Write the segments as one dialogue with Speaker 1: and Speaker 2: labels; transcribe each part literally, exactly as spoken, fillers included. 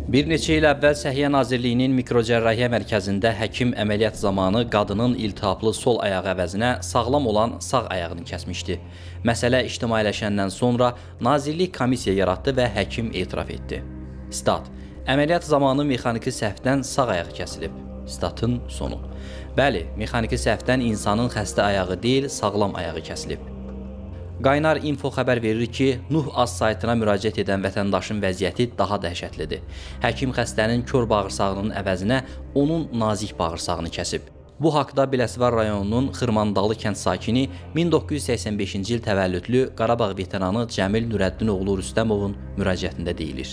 Speaker 1: Bir neçə il əvvəl Səhiyyə Nazirliyinin mikrocərrahiyyə mərkəzində həkim əməliyyat zamanı qadının iltihaplı sol ayağı əvəzinə sağlam olan sağ ayağını kəsmişdi. Məsələ ictimailəşəndən sonra Nazirlik komissiya yaratdı və həkim etiraf etdi. Stat: Əməliyyat zamanı mexaniki səhvdən sağ ayağı kəsilib. Statın sonu. Bəli, mexaniki səhvdən insanın xəstə ayağı deyil, sağlam ayağı kəsilib. Qaynar info xəbər verir ki, Nuh Az saytına müraciət edən vətəndaşın vəziyyəti daha dəhşətlidir. Həkim xəstənin kör bağırsağının əvəzinə onun nazik bağırsağını kəsib. Bu haqda Biləsuvar rayonunun Xırmandalı kənd sakini min doqquz yüz səksən beşinci il təvəllüdlü Qarabağ veteranı Cəmil Nurəddin oğlu Rüstəmovun müraciətində deyilir.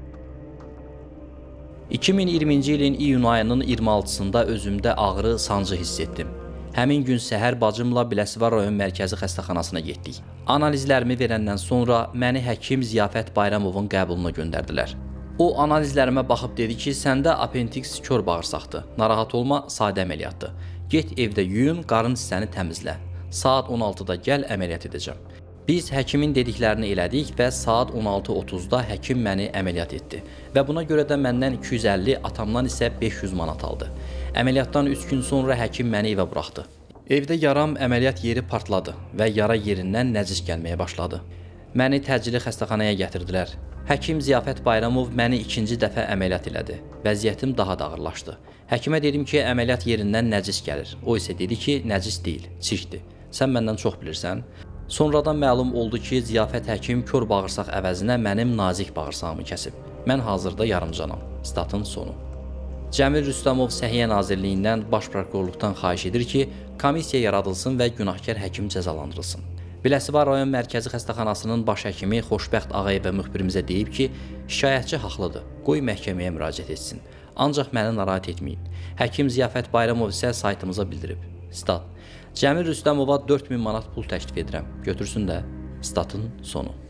Speaker 1: iki min iyirminci ilin iyun ayının iyirmi altısında özümdə ağrı, sancı hiss etdim. Həmin gün səhər bacımla Biləsuvar rayon mərkəzi xəstəxanasına getdik. Analizlərimi verəndən sonra məni həkim Ziyafət Bayramovun qəbuluna göndərdilər. O, analizlərimə baxıb dedi ki, səndə apendiks kör bağırsaqdır, narahat olma, sadə əməliyyatdır. Get evdə yuyun, qarın hissəni təmizlə. Saat on altıda gəl, əməliyyat edəcəm. Biz həkimin dediklərini elədik və saat on altı otuzda həkim məni əməliyyat etdi. Və buna görə də məndən iki yüz əlli, atamdan isə beş yüz manat aldı. Əməliyyatdan üç gün sonra həkim məni evə buraxdı. Evdə yaram əməliyyat yeri partladı və yara yerindən nəcis gəlməyə başladı. Məni təcili xəstəxanaya gətirdilər. Həkim Ziyafət Bayramov məni ikinci dəfə əməliyyat elədi. Vəziyyətim daha da ağırlaşdı. Həkimə dedim ki, əməliyyat yerindən nəcis gəlir. O isə dedi ki, nəcis deyil, çirkdir. Sən məndən çox bilirsən. Sonradan məlum oldu ki, Ziyafət həkim kör bağırsaq əvəzinə mənim nazik bağırsağımı kəsib. Mən hazırda yarımcanam. Statın sonu. Cəmil Rüstəmov Səhiyyə Nazirliyindən Baş Prokurorluqdan xahiş edir ki, komissiya yaradılsın və günahkar həkim cəzalandırılsın. Biləsuvar rayon mərkəzi xəstəxanasının baş həkimi Xoşbəxt Ağayevə müxbirimizə deyib ki, şikayətçi haqlıdır, qoy məhkəməyə müraciət etsin. Ancaq məni narahat etməyin. Həkim Ziyafət Bayramov isə saytımıza bildirib. Stat: Cəmil Rüstəmova dörd min manat pul təklif edirəm. Götürsün də. Statın sonu.